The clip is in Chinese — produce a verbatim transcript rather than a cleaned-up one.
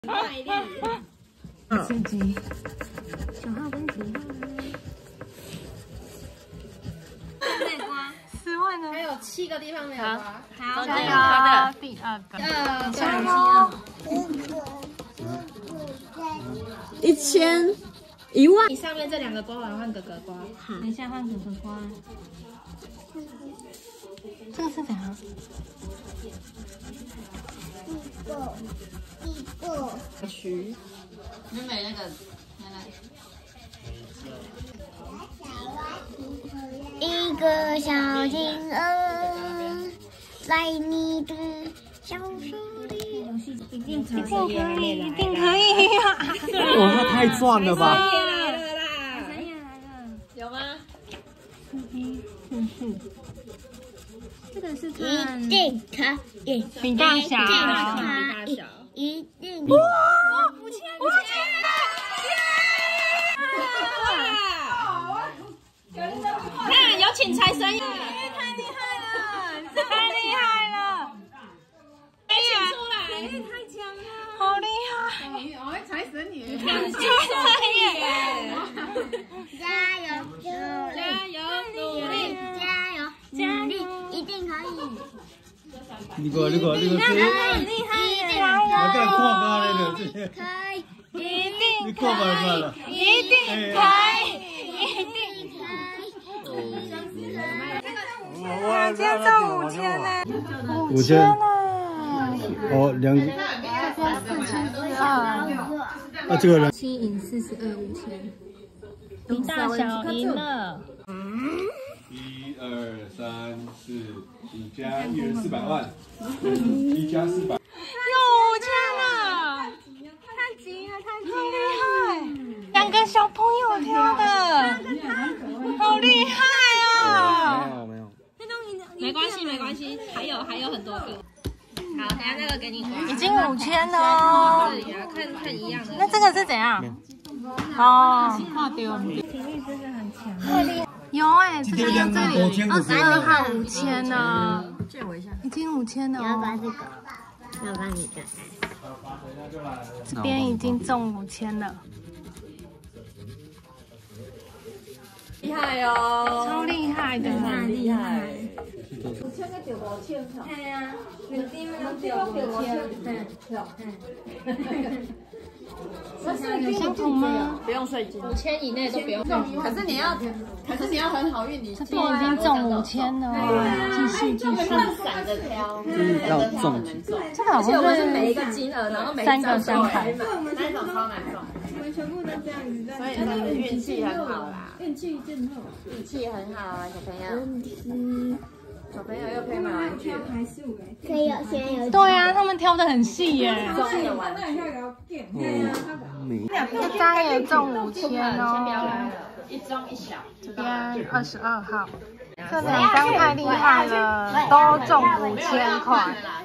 卖力。 刺激。九号跟几号呢？ 内瓜， 十万呢？ 还有七个地方没有刮。好， 加油！第二个。 二加油！ 一千，一万。 你上面这两个刮完换哥哥刮。 好，等一下换哥哥刮。这个是怎样？ 一个，一个。 徐， 美美那个，奶奶。 一个小金鹅，在你的小手里。 一定可一定可以，一定可以呀！ 哇，那太赚了吧！ 也来了啦！ 谁也来了？ 有吗？ 嗯嗯嗯嗯。这个是看一定可以， 比大小， 比大小， 一定。 哇，五千，五千！ 看，有请财神爷！ 太厉害了，太厉害了！ 哎，请出来！ 太强了，好厉害！ 哦，财神爷！ 看，财神爷！ 加油， 加油，努力！ 加油，加油，一定可以！ 你个，你个，你个， 很厉害耶！ 我敢看吧那个这些， 可以， 一定你看吧算了， 一定可以，一定。 哇， 今天中五千呢， 五千呢， 哦，两， 这边四千四二， 啊，这个人七赢四十二五千，比大小赢了。 一二三四，你加一人四百万，一加四百， 有五千了，太急了，太急了，两个小朋友挑的，好厉害啊！ 没有没有， 没关系，没关系，还有还有很多个。好，等下那个给你刮。 已经五千了哦。 这里啊，看看一样的。 那这个是怎样？哦，画丢，体力真的很强，太厉害。有哎，这个这里二十二号五千呢， 借我一下。 已经五千了要把哦。 这个，要把你的。 这边已经中五千了， 厉害哦！ 超厉害的， 厉害。 对呀，你这边只有五千，有相同吗？ 不用税金，五千以内都不用税金。 可是你要，可是你要很好运，你这边已经中五千了，继续继续。 闪着挑， 就是要中， 这个好像是每一个金额，然后每三个三百。 那一种超难中。 我们全部都这样子， 所以你的运气很好啦， 运气真好。 运气很好啊，小朋友。小朋友又可以买玩具了。 还是五个， 可以有先有。 对呀，他们挑的很细耶。 中的玩具。 这张也中五千哦， 一中一小。 这边二十二号，这两张太厉害了，都中五千块。